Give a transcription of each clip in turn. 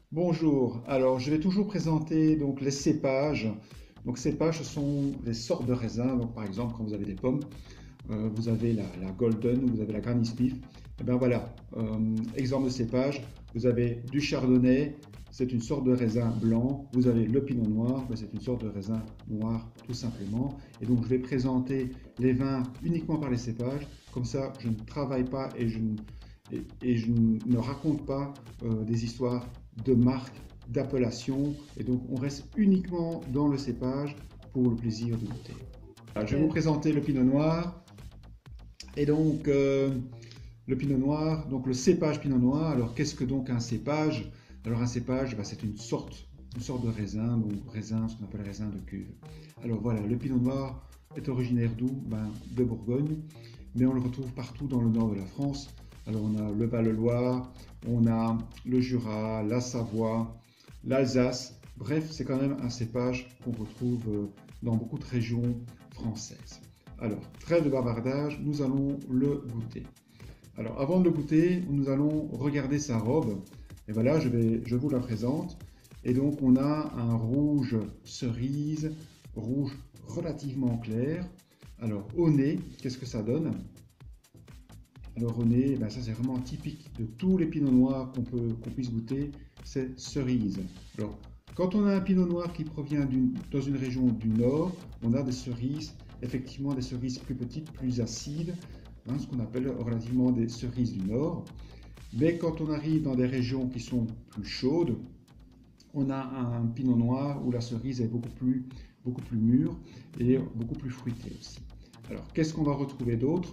Bonjour, alors je vais toujours présenter donc les cépages. Donc cépages, ce sont les sortes de raisins. Donc par exemple, quand vous avez des pommes, vous avez la Golden ou vous avez la Granny Smith. Et bien voilà, exemple de cépage, vous avez du Chardonnay, c'est une sorte de raisin blanc. Vous avez le Pinot Noir, ben, c'est une sorte de raisin noir tout simplement. Et donc je vais présenter les vins uniquement par les cépages. Comme ça, je ne travaille pas et je ne raconte pas des histoires de marques, d'appellations, et donc on reste uniquement dans le cépage pour le plaisir de goûter. Alors, je vais vous Ok. présenter le Pinot Noir, et donc le Pinot Noir, donc le cépage Pinot Noir. Alors qu'est-ce que donc un cépage? Alors un cépage, bah, c'est une sorte de raisin, donc raisin, ce qu'on appelle raisin de cuve. Alors voilà, le Pinot Noir est originaire d'où? Ben, de Bourgogne, mais on le retrouve partout dans le nord de la France. Alors on a le Val-de-Loire, on a le Jura, la Savoie, l'Alsace. Bref, c'est quand même un cépage qu'on retrouve dans beaucoup de régions françaises. Alors, trêve de bavardage, nous allons le goûter. Alors, avant de le goûter, nous allons regarder sa robe. Et voilà, je vous la présente. Et donc, on a un rouge cerise, rouge relativement clair. Alors, au nez, qu'est-ce que ça donne? Alors au nez, ben ça c'est vraiment typique de tous les pinots noirs qu'on puisse goûter, c'est cerise. Alors quand on a un pinot noir qui provient dans une région du nord, on a des cerises, effectivement des cerises plus petites, plus acides, hein, ce qu'on appelle relativement des cerises du nord. Mais quand on arrive dans des régions qui sont plus chaudes, on a un pinot noir où la cerise est beaucoup plus mûre et beaucoup plus fruitée aussi. Alors qu'est-ce qu'on va retrouver d'autre?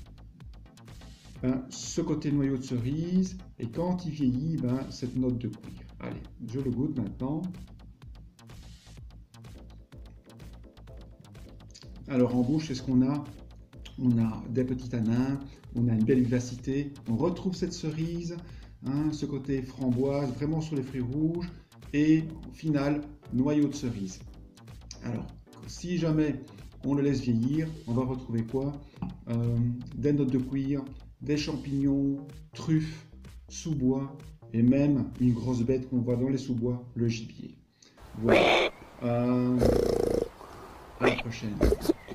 Ben, ce côté noyau de cerise, et quand il vieillit, ben, cette note de cuir. Allez, je le goûte maintenant. Alors en bouche, c'est ce qu'on a. On a des petits tanins, on a une belle vivacité. On retrouve cette cerise, hein, ce côté framboise, vraiment sur les fruits rouges, et au final, noyau de cerise. Alors, si jamais on le laisse vieillir, on va retrouver quoi? Des notes de cuir, des champignons, truffes, sous-bois, et même une grosse bête qu'on voit dans les sous-bois, le gibier. Voilà. Euh, à la prochaine.